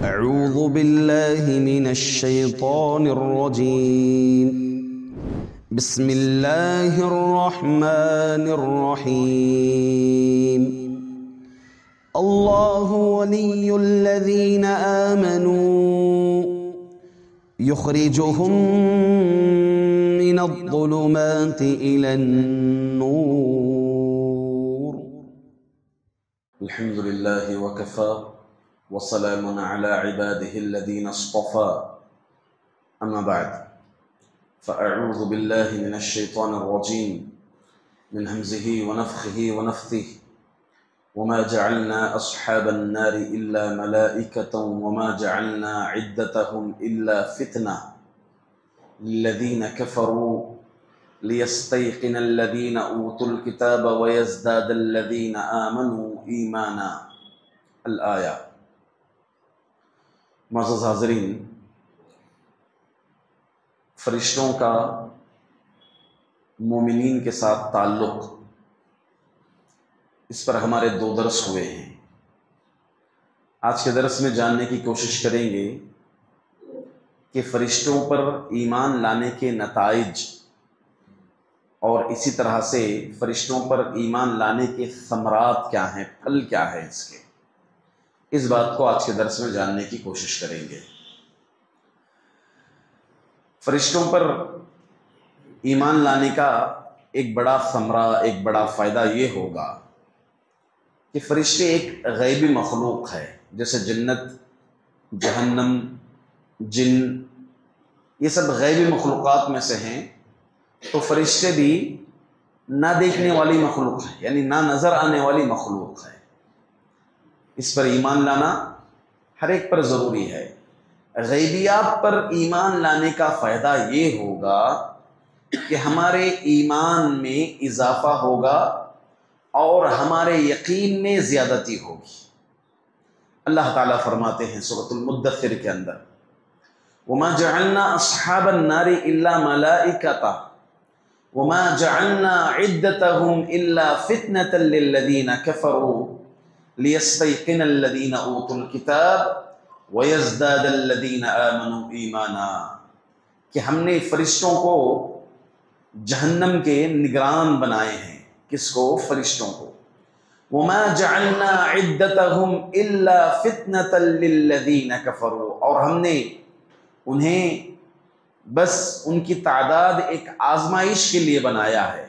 أعوذ بالله من الشيطان الرجيم. بسم الله الرحمن الرحيم. الله ولي الذين آمنوا يخرجهم من الظلمات إلى النور. الحمد لله وكفى وسلام على عباده الذين اصطفى. أما بعد، فأعوذ بالله من الشيطان الرجيم من همزه ونفخه ونفثه. وما جعلنا أصحاب النار إلا ملائكة وما جعلنا عدتهم إلا فتنة للذين كفروا ليستيقن الذين أوتوا الكتاب ويزداد الذين آمنوا إيمانا. الآية. معزز حاضرین، فرشتوں کا مومنین کے ساتھ تعلق، اس پر ہمارے 2 درس ہوئے ہیں۔ آج کے درس میں جاننے کی کوشش کریں گے کہ فرشتوں پر ایمان لانے کے نتائج اور اسی طرح سے فرشتوں پر ایمان لانے کے ثمرات کیا ہیں، پھل کیا ہے اس کے۔ اس بات کو آج کے درس میں جاننے کی کوشش کریں گے۔ فرشتوں پر ایمان لانے کا ایک بڑا ثمرہ، ایک بڑا فائدہ یہ ہوگا کہ فرشتے ایک غیبی مخلوق ہے، جیسے جنت، جہنم، جن، یہ سب غیبی مخلوقات میں سے ہیں، تو فرشتے بھی نہ دیکھنے والی مخلوق ہے، یعنی نہ نظر آنے والی مخلوق ہے۔ اس پر ایمان لانا ہر ایک پر ضروری ہے۔ غیبیات پر ایمان لانے کا فائدہ یہ ہوگا کہ ہمارے ایمان میں اضافہ ہوگا اور ہمارے یقین میں زیادتی ہوگی۔ اللہ تعالیٰ فرماتے ہیں سورۃ المدثر کے اندر، وَمَا جَعَلْنَا أَصْحَابَ النَّارِ إِلَّا مَلَائِكَةً وَمَا جَعَلْنَا عِدَّتَهُمْ إِلَّا فِتْنَةً لِلَّذِينَ كَفَرُوا لِيَسْتَيْقِنَ الَّذِينَ أُوتُوا الْكِتَابَ وَيَزْدَادَ الَّذِينَ آمَنُوا إِيمَانًا، کہ ہم نے فرشتوں کو جہنم کے نگران بنائے ہیں۔ کس کو؟ فرشتوں کو۔ وَمَا جَعَلْنَا عِدَّتَهُمْ إِلَّا فِتْنَةً لِلَّذِينَ كَفَرُوا، اور ہم نے انہیں بس ان کی تعداد ایک آزمائش کے لیے بنایا ہے۔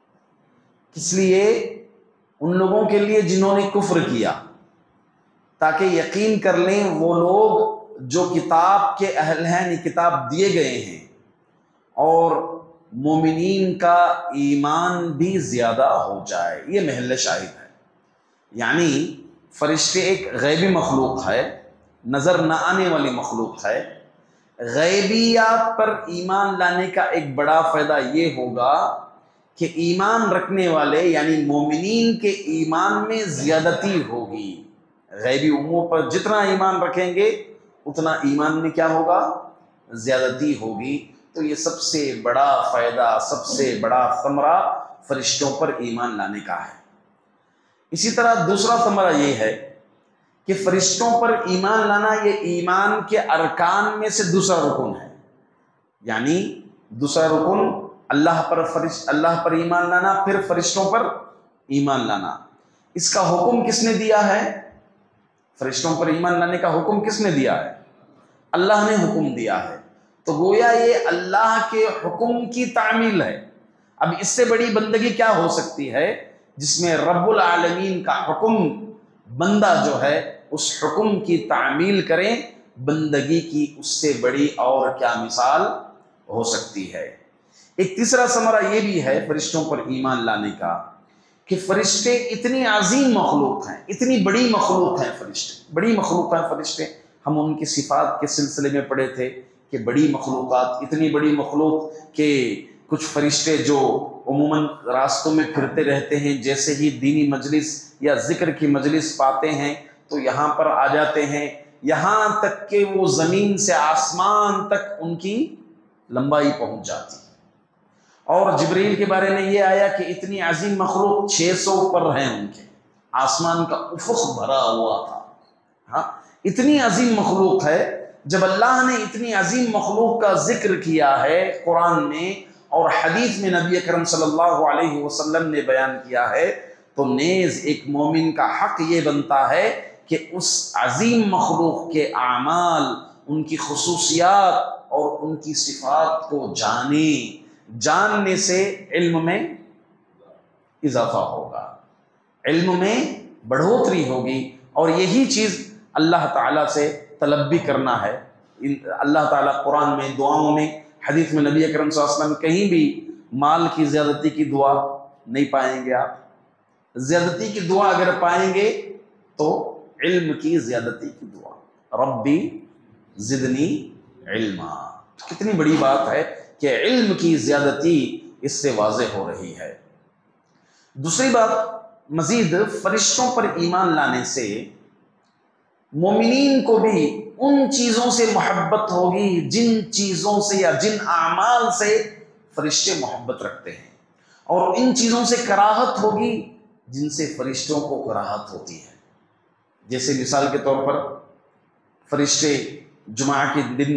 کس لیے؟ ان لوگوں کے لیے جنہوں نے کفر کیا، تاکہ یقین کر لیں وہ لوگ جو کتاب کے اہل ہیں، کتاب دیے گئے ہیں، اور مومنین کا ایمان بھی زیادہ ہو جائے۔ یہ محل شاہد ہے۔ یعنی فرشتے ایک غیبی مخلوق ہے، نظر نہ آنے والی مخلوق ہے۔ غیبیات پر ایمان لانے کا ایک بڑا فائدہ یہ ہوگا کہ ایمان رکھنے والے یعنی مومنین کے ایمان میں زیادتی ہوگی۔ غیبی امور پر جتنا ایمان رکھیں گے اتنا ایمان میں کیا ہوگا؟ زیادتی ہوگی۔ تو یہ سب سے بڑا فائدہ، سب سے بڑا ثمرہ فرشتوں پر ایمان لانے کا ہے۔ اسی طرح دوسرا ثمرہ یہ ہے کہ فرشتوں پر ایمان لانا یہ ایمان کے ارکان میں سے دوسرا رکن ہے۔ یعنی دوسرا رکن اللہ پر ایمان لانا، پھر فرشتوں پر ایمان لانا۔ اس کا حکم کس نے دیا ہے؟ فرشتوں پر ایمان لانے کا حکم کس نے دیا ہے؟ اللہ نے حکم دیا ہے۔ تو گویا یہ اللہ کے حکم کی تعمیل ہے۔ اب اس سے بڑی بندگی کیا ہو سکتی ہے جس میں رب العالمین کا حکم بندہ جو ہے اس حکم کی تعمیل کریں؟ بندگی کی اس سے بڑی اور کیا مثال ہو سکتی ہے؟ ایک تیسرا ثمرہ یہ بھی ہے فرشتوں پر ایمان لانے کا کہ فرشتے اتنی عظیم مخلوق ہیں، اتنی بڑی مخلوق ہیں فرشتے، بڑی مخلوق ہیں فرشتے۔ ہم ان کی صفات کے سلسلے میں پڑھے تھے کہ بڑی مخلوقات، اتنی بڑی مخلوق کہ کچھ فرشتے جو عموماً راستوں میں پھرتے رہتے ہیں، جیسے ہی دینی مجلس یا ذکر کی مجلس پاتے ہیں تو یہاں پر آ جاتے ہیں، یہاں تک کہ وہ زمین سے آسمان تک ان کی لمبائی پہنچ جاتی ہے۔ اور جبریل کے بارے میں یہ آیا کہ اتنی عظیم مخلوق 600 پر ہیں ان کے، آسمان کا افق بھرا ہوا تھا۔ ہاں، اتنی عظیم مخلوق ہے. جب اللہ نے اتنی عظیم مخلوق کا ذکر کیا ہے قرآن میں اور حدیث میں نبی اکرم صلی اللہ علیہ وسلم نے بیان کیا ہے، تو نیز ایک مومن کا حق یہ بنتا ہے کہ اس عظیم مخلوق کے اعمال، ان کی خصوصیات اور ان کی صفات کو جاننے سے علم میں اضافہ ہوگا، علم میں بڑھوتری ہوگی. اور یہی چیز اللہ تعالیٰ سے طلب بھی کرنا ہے. اللہ تعالیٰ قرآن میں، دعاؤں میں، حدیث میں نبی اکرم صلی اللہ علیہ وسلم کہیں بھی مال کی زیادتی کی دعا نہیں پائیں گے. آپ زیادتی کی دعا اگر پائیں گے تو علم کی زیادتی کی دعا، ربی زدنی علما. کتنی بڑی بات ہے کہ علم کی زیادتی اس سے واضح ہو رہی ہے. دوسری بات، مزید فرشتوں پر ایمان لانے سے مومنین کو بھی ان چیزوں سے محبت ہوگی جن چیزوں سے یا جن اعمال سے فرشتے محبت رکھتے ہیں، اور ان چیزوں سے کراہت ہوگی جن سے فرشتوں کو کراہت ہوتی ہے. جیسے مثال کے طور پر فرشتے جمعہ کے دن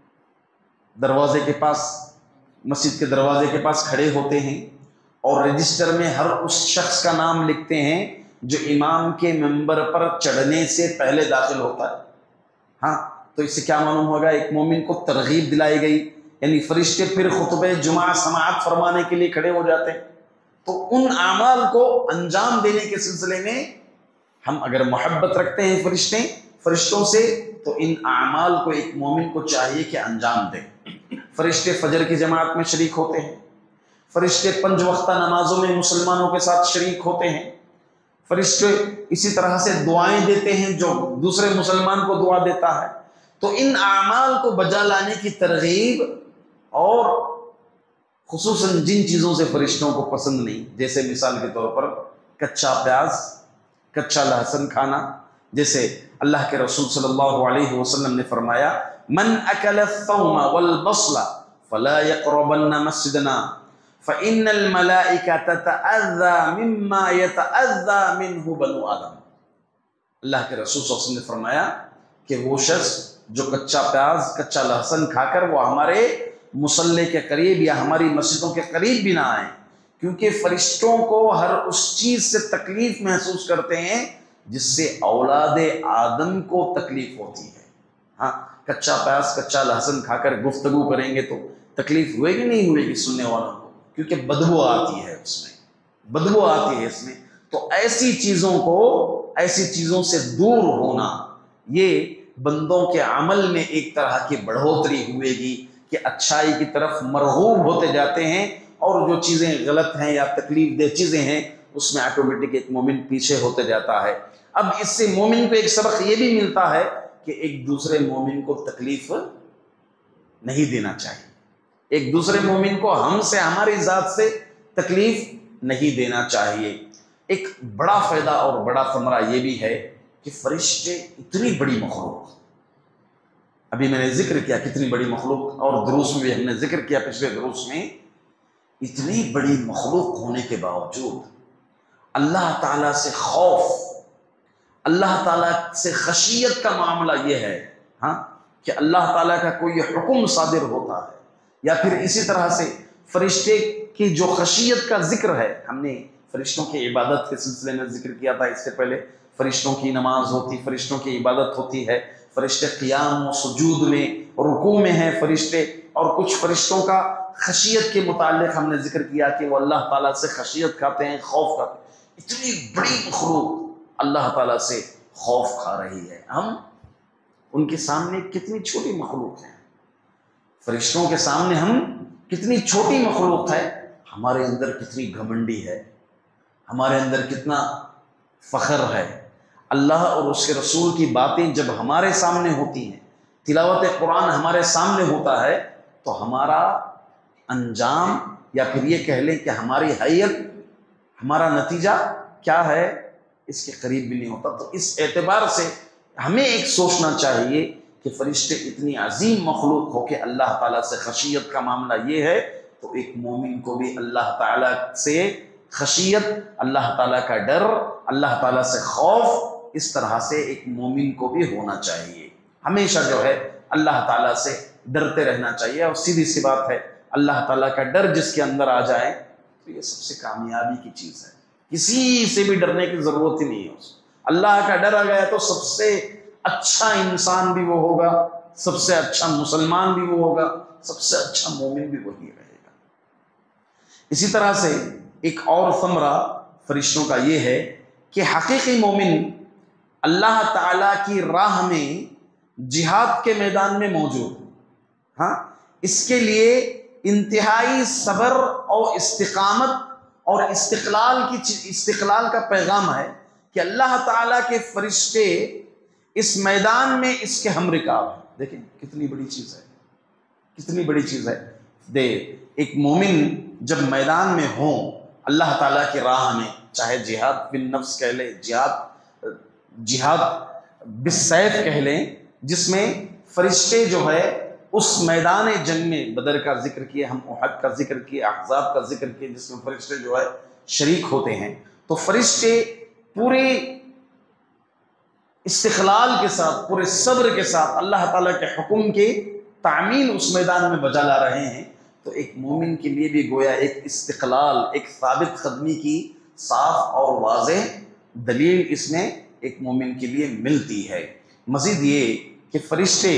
دروازے کے پاس، مسجد کے دروازے کے پاس کھڑے ہوتے ہیں اور رجسٹر میں ہر اس شخص کا نام لکھتے ہیں جو امام کے منبر پر چڑھنے سے پہلے داخل ہوتا ہے. ہاں، تو اس سے کیا معلوم ہوگا؟ ایک مومن کو ترغیب دلائی گئی، یعنی فرشتے پھر خطبہ جمعہ سماعت فرمانے کے لیے کھڑے ہو جاتے ہیں. تو ان اعمال کو انجام دینے کے سلسلے میں ہم اگر محبت رکھتے ہیں فرشتوں سے، تو ان اعمال کو ایک مومن کو چاہیے کہ انجام دے. فرشتے فجر کی جماعت میں شریک ہوتے ہیں، فرشتے 5 وقتہ نمازوں میں مسلمانوں کے ساتھ شریک ہوتے ہیں، فرشتے اسی طرح سے دعائیں دیتے ہیں جو دوسرے مسلمان کو دعا دیتا ہے. تو ان اعمال کو بجا لانے کی ترغیب، اور خصوصاً جن چیزوں سے فرشتوں کو پسند نہیں، جیسے مثال کے طور پر کچا پیاز، کچا لہسن کھانا. جیسے اللہ کے رسول صلی اللہ علیہ وسلم نے فرمایا، من اکل الثوم والبصل فلا يقربن مسجدنا فإن الملائکة تتأذى مما يتأذى منه بنو آدم. اللہ کے رسول صلی اللہ علیہ وسلم نے فرمایا کہ وہ شخص جو کچا پیاز، کچا لہسن کھا کر وہ ہمارے مصلی کے قریب یا ہماری مسجدوں کے قریب بھی نہ آئیں، کیونکہ فرشتوں کو ہر اس چیز سے تکلیف محسوس کرتے ہیں جس سے اولاد آدم کو تکلیف ہوتی ہے. ہاں، کچا پیاز، کچا لہسن کھا کر گفتگو کریں گے تو تکلیف ہوئے گی نہیں ہوئے گی سننے والوں کو، کیونکہ بدبو آتی ہے اس میں. تو ایسی چیزوں سے دور ہونا، یہ بندوں کے عمل میں ایک طرح کی بڑھوتری ہوئے گی کہ اچھائی کی طرف مرغوب ہوتے جاتے ہیں، اور جو چیزیں غلط ہیں یا تکلیف دہ چیزیں ہیں اس میں آٹومیٹک ایک مومن پیچھے ہوتے جاتا ہے. اب اس سے مومن کو ایک سبق یہ بھی ملتا ہے کہ ایک دوسرے مومن کو تکلیف نہیں دینا چاہیے، ایک دوسرے مومن کو ہم سے، ہماری ذات سے تکلیف نہیں دینا چاہیے. ایک بڑا فائدہ اور بڑا ثمرہ یہ بھی ہے کہ فرشتے اتنی بڑی مخلوق، ابھی میں نے ذکر کیا کتنی بڑی مخلوق، اور دروس میں بھی ہم نے ذکر کیا پچھلے دروس میں، اتنی بڑی مخلوق ہونے کے باوجود اللہ تعالیٰ سے خوف، اللہ تعالیٰ سے خشیت کا معاملہ یہ ہے کہ اللہ تعالیٰ کا کوئی حکم صادر ہوتا ہے، یا پھر اسی طرح سے فرشتے کی جو خشیت کا ذکر ہے، ہم نے فرشتوں کی عبادت کے سلسلے میں ذکر کیا تھا اس سے پہلے. فرشتوں کی نماز ہوتی، فرشتوں کی عبادت ہوتی ہے، فرشتے قیام و سجود میں، رکوع میں ہیں فرشتے، اور کچھ فرشتوں کا خشیت کے متعلق ہم نے ذکر کیا کہ وہ اللہ تعالیٰ سے خشیت کھاتے ہیں، خوف کھاتے ہیں. اتنی بڑی مخلوق اللہ تعالیٰ سے خوف کھا رہی ہے، ہم ان کے سامنے کتنی چھوٹی مخلوق ہیں. فرشتوں کے سامنے ہم کتنی چھوٹی مخلوق ہے، ہمارے اندر کتنی گھمنڈی ہے، ہمارے اندر کتنا فخر ہے. اللہ اور اس کے رسول کی باتیں جب ہمارے سامنے ہوتی ہیں، تلاوت قرآن ہمارے سامنے ہوتا ہے، تو ہمارا انجام، یا پھر یہ کہہ لیں کہ ہماری حیت، ہمارا نتیجہ کیا ہے، اس کے قریب بھی نہیں ہوتا. تو اس اعتبار سے ہمیں ایک سوچنا چاہیے کہ فرشتے اتنی عظیم مخلوق ہو کہ اللہ تعالیٰ سے خشیت کا معاملہ یہ ہے، تو ایک مومن کو بھی اللہ تعالیٰ سے خشیت، اللہ تعالیٰ کا ڈر، اللہ تعالیٰ سے خوف اس طرح سے ایک مومن کو بھی ہونا چاہیے، ہمیشہ جو ہے اللہ تعالیٰ سے ڈرتے رہنا چاہیے. اور سیدھی سی بات ہے، اللہ تعالیٰ کا ڈر جس کے اندر آ جائے تو یہ سب سے کامیابی کی چیز ہے. کسی سے بھی ڈرنے کی ضرورت ہی نہیں ہے. اللہ کا ڈر آ گیا تو سب سے اچھا انسان بھی وہ ہوگا، سب سے اچھا مسلمان بھی وہ ہوگا، سب سے اچھا مومن بھی وہی رہے گا. اسی طرح سے ایک اور ثمرہ فرشتوں کا یہ ہے کہ حقیقی مومن اللہ تعالیٰ کی راہ میں جہاد کے میدان میں موجود. ہاں، اس کے لیے انتہائی صبر اور استقامت اور استقلال کا پیغام ہے کہ اللہ تعالیٰ کے فرشتے اس میدان میں اس کے ہم رکاب ہیں. دیکھیں کتنی بڑی چیز ہے، کتنی بڑی چیز ہے. ایک مومن جب میدان میں ہوں اللہ تعالیٰ کی راہ میں، چاہے جہاد بالنفس کہہ لیں، جہاد بالسیف کہہ لیں، جس میں فرشتے جو ہے اس میدان جنگ میں، بدر کا ذکر کیے ہم، احد کا ذکر کیے، احزاب کا ذکر کیے، جس میں فرشتے جو ہے شریک ہوتے ہیں. تو فرشتے پورے استقلال کے ساتھ، پورے صبر کے ساتھ اللہ تعالیٰ کے حکم کے تعمیل اس میدان میں بجا لا رہے ہیں. تو ایک مومن کے لیے بھی گویا ایک استقلال، ایک ثابت قدمی کی صاف اور واضح دلیل اس میں ایک مومن کے لیے ملتی ہے. مزید یہ کہ فرشتے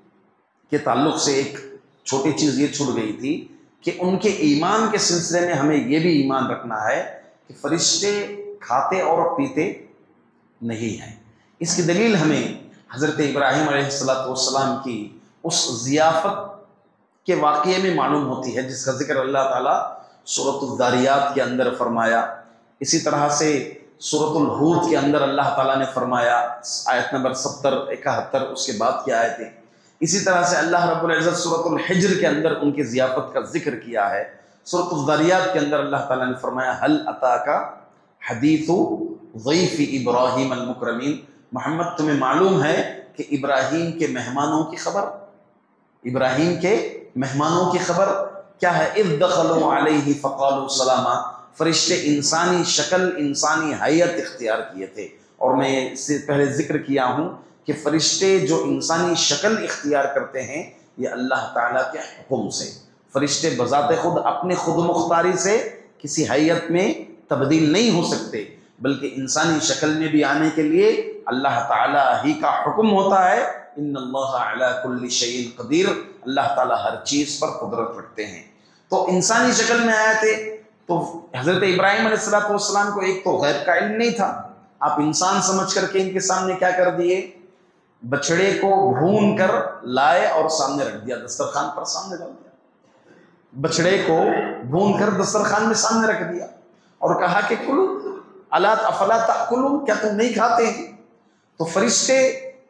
کے تعلق سے ایک چھوٹی چیز یہ چھوٹ گئی تھی کہ ان کے ایمان کے سلسلے میں ہمیں یہ بھی ایمان رکھنا ہے کہ فرشتے کھاتے اور پیتے نہیں ہیں. اس کی دلیل ہمیں حضرت ابراہیم علیہ السلام کی اس ضیافت کے واقعے میں معلوم ہوتی ہے، جس کا ذکر اللہ تعالیٰ سورۃ الذاریات کے اندر فرمایا. اسی طرح سے سورۃ الہود کے اندر اللہ تعالیٰ نے فرمایا، آیت نمبر 70 71 اس کے بعد کی آیتیں. اسی طرح سے اللہ رب العزت سورۃ الحجر کے اندر ان کی ضیافت کا ذکر کیا ہے. سورۃ الذاریات کے اندر اللہ تعالیٰ نے فرمایا هل اتاک حدیث ضیف ابراہیم المکرمین. محمد تمہیں معلوم ہے کہ ابراہیم کے مہمانوں کی خبر، ابراہیم کے مہمانوں کی خبر کیا ہے؟ اذ دخلوا علیہ فقالوا سلاما. فرشتے انسانی شکل، انسانی حیت اختیار کیے تھے. اور میں اس سے پہلے ذکر کیا ہوں کہ فرشتے جو انسانی شکل اختیار کرتے ہیں یہ اللہ تعالیٰ کے حکم سے. فرشتے بذات خود اپنے خود مختاری سے کسی حیت میں تبدیل نہیں ہو سکتے، بلکہ انسانی شکل میں بھی آنے کے لیے اللہ تعالیٰ ہی کا حکم ہوتا ہے. ان اللہ علی کل شیء قدیر. اللہ تعالیٰ ہر چیز پر قدرت رکھتے ہیں. تو انسانی شکل میں آئے تھے. تو حضرت ابراہیم علیہ السلام کو ایک تو غیب کا علم نہیں تھا، آپ انسان سمجھ کر کے ان کے سامنے کیا کر دیے؟ بچڑے کو بھون کر لائے اور سامنے رکھ دیا، دسترخوان پر سامنے رکھ دیا. بچڑے کو بھون کر دسترخوان میں سامنے رکھ دیا اور کہا کہ کلو الا افلا تاکلون، کیا تم نہیں کھاتے ہیں؟ تو فرشتے،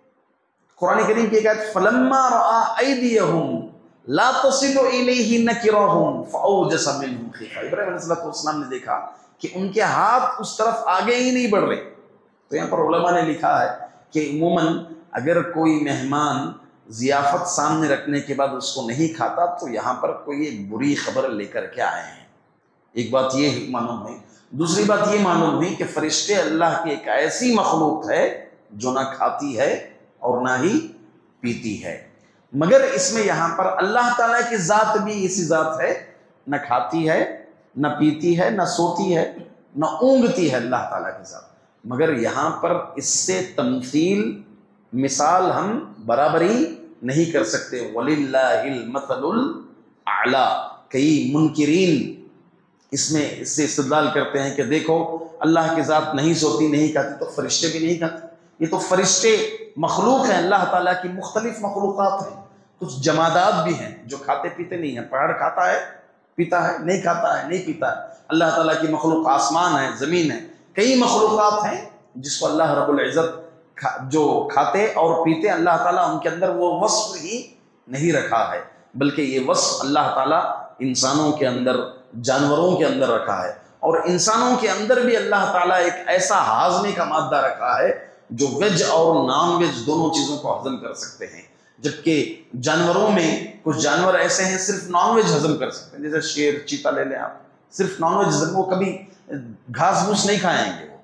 قرآن کریم کی ایک آیت فلما رأى ایدیہم لا تصل الیہ نکرہم فاوجس منہم خیفہ. ابراہیم علیہ السلام نے دیکھا کہ ان کے ہاتھ اس طرف آگے ہی نہیں بڑھ رہے. تو یہاں پر علماء نے لکھا ہے کہ عموماً اگر کوئی مہمان ضیافت سامنے رکھنے کے بعد اس کو نہیں کھاتا تو یہاں پر کوئی ایک بری خبر لے کر کے آئے ہیں. ایک بات یہ معلوم ہے. دوسری بات یہ معلوم ہوئی کہ فرشتے اللہ کی ایک ایسی مخلوق ہے جو نہ کھاتی ہے اور نہ ہی پیتی ہے. مگر اس میں یہاں پر اللہ تعالیٰ کی ذات بھی اسی ذات ہے، نہ کھاتی ہے، نہ پیتی ہے، نہ سوتی ہے، نہ اونگتی ہے اللہ تعالیٰ کی ذات. مگر یہاں پر اس سے تمثیل، مثال ہم برابری نہیں کر سکتے. وَلِلَّهِ الْمَثَلُ الْأَعْلَى. کئی منکرین اس میں اس سے استدلال کرتے ہیں کہ دیکھو اللہ کی ذات نہیں سوتی نہیں کھاتی تو فرشتے بھی نہیں کھاتے. یہ تو فرشتے مخلوق ہیں، اللہ تعالیٰ کی مختلف مخلوقات ہیں. کچھ جمادات بھی ہیں جو کھاتے پیتے نہیں ہیں. پہاڑ کھاتا ہے پیتا ہے، نہیں کھاتا ہے نہیں پیتا ہے. اللہ تعالیٰ کی مخلوق آسمان ہے، زمین ہے. کئی مخلوقات ہیں جس کو اللہ رب العزت جو کھاتے اور پیتے، اللہ تعالیٰ ان کے اندر وہ وصف ہی نہیں رکھا ہے، بلکہ یہ وصف اللہ تعالیٰ انسانوں کے اندر، جانوروں کے اندر رکھا ہے. اور انسانوں کے اندر بھی اللہ تعالیٰ ایک ایسا ہاضمے کا مادہ رکھا ہے جو ویج اور نان ویج دونوں چیزوں کو ہضم کر سکتے ہیں. جبکہ جانوروں میں کچھ جانور ایسے ہیں صرف نان ویج ہضم کر سکتے ہیں، جیسے شیر، چیتا لے لیں آپ، صرف نان ویج ہضم، وہ کبھی گھاس پھوس نہیں کھائیں گے.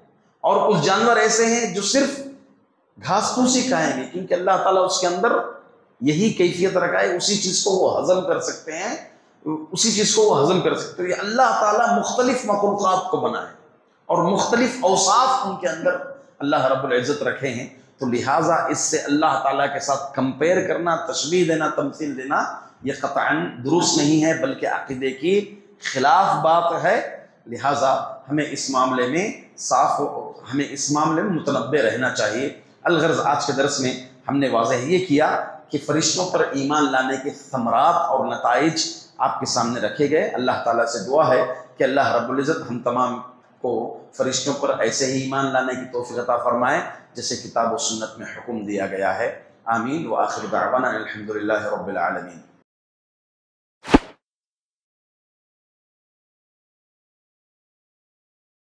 اور کچھ جانور ایسے ہیں جو صرف گھاس پھوس ہی کھائیں گے، کیونکہ اللہ تعالیٰ اس کے اندر یہی کیفیت رکھا ہے، اسی چیز کو وہ ہضم کر سکتے ہیں، اسی چیز کو وہ ہضم کر سکتے ہیں۔ اللہ تعالیٰ مختلف مخلوقات کو بنائے اور مختلف اوصاف ان کے اندر اللہ رب العزت رکھے ہیں، تو لہٰذا اس سے اللہ تعالیٰ کے ساتھ کمپیئر کرنا، تشبیہ دینا، تمثیل دینا یہ قطعاً درست نہیں ہے، بلکہ عقیدے کی خلاف بات ہے۔ لہٰذا ہمیں اس معاملے میں ہمیں اس معاملے میں متنبہ رہنا چاہیے۔ الغرض آج کے درس میں ہم نے واضح یہ کیا کہ فرشتوں پر ایمان لانے کے ثمرات اور نتائج آپ کے سامنے رکھے گئے۔ اللہ تعالیٰ سے دعا ہے کہ اللہ رب العزت ہم تمام کو فرشتوں پر ایسے ہی ایمان لانے کی توفیق عطا فرمائے جیسے کتاب و سنت میں حکم دیا گیا ہے۔ آمین۔ وآخر دعوانا الحمدللہ رب العالمین۔